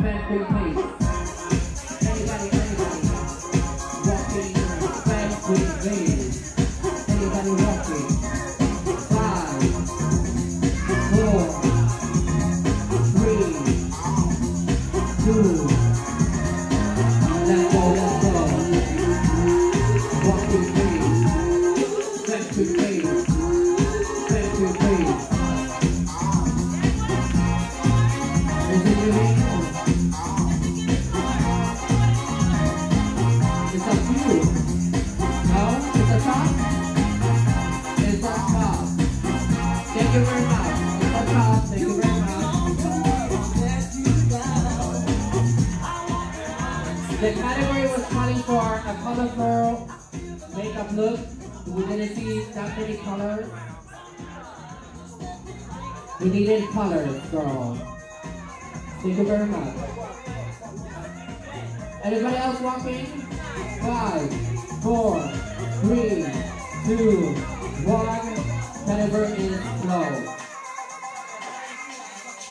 Bend quick pace. Anybody, walking, bend quick pace. Anybody walking. 5, 4, 3, 2. Let's go. Walking pace. Bend quick pace. Bend quick pace. Is it your hand? It's up to you. No? It's a top? It's a top. Thank you very much. It's a top. Thank you very much. The category was calling for a colorful makeup look. We didn't see that many colors. We needed colors, girl. Thank you very much. Anybody else walking? 5, 4, 3, 2, 1. Category